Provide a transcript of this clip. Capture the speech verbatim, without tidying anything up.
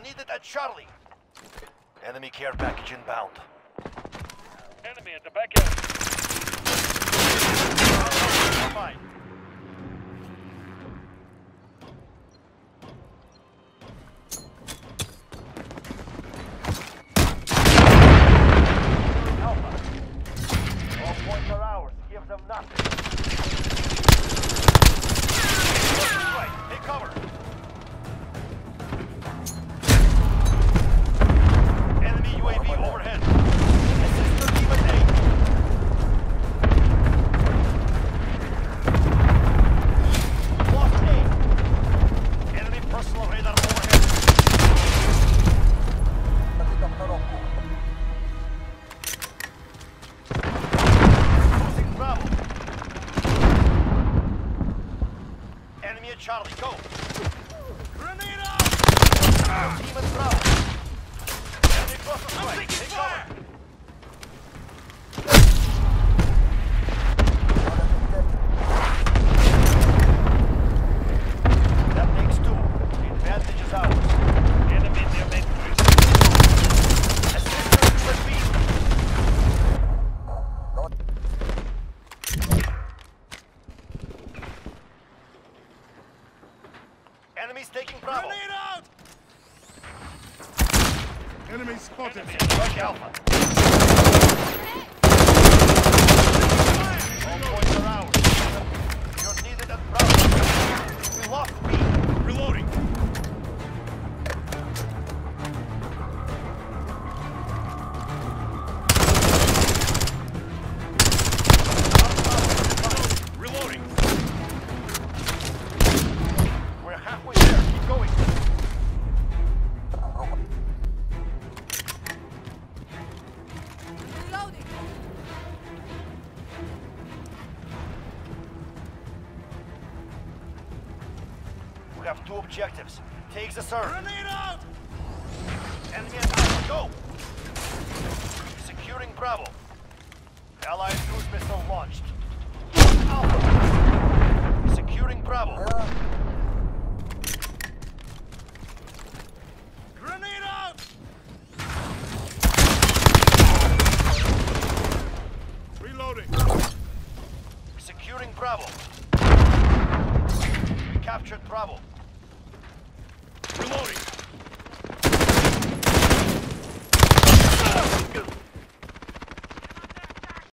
needed at Charlie. Enemy care package inbound. Enemy at the back end. Fine. Alpha. All points are ours. Give them nothing. Right. Take cover. Enemy U A V overhead. Assist your team at eight. Lost eight. Enemy personal radar overhead. Losing Bravo. Enemy at Charlie, go. Grenade out! Team at Bravo. Enemy across the strike. Take cover. That takes two. The advantage is ours. Enemy near main bridge. Assistance to repeat. Enemies taking Bravo. Grenade out! Enemy spotted. Enemy. Strike Alpha. All points are ours. You're needed at Bravo. We lost B. Reloading. Reloading. We're halfway there. Keep going. Reloading. We have two objectives. Take the serve. Grenade out! Enemy at Alpha. Go. Securing Bravo. Allied cruise missile launched. Alpha. Securing Bravo. Grenade out! Reloading. Securing Bravo. We captured Bravo. Reloading.